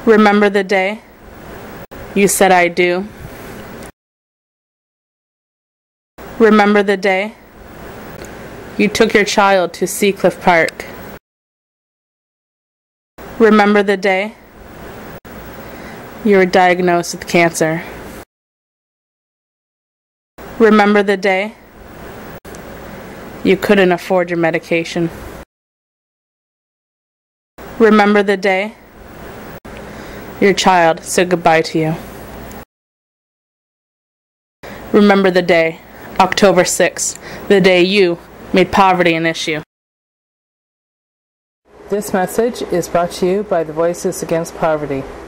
Remember the day you said I do. Remember the day you took your child to Seacliff Park. Remember the day you were diagnosed with cancer. Remember the day you couldn't afford your medication. Remember the day your child said goodbye to you. Remember the day, October 6th, the day you made poverty an issue. This message is brought to you by the Voices Against Poverty.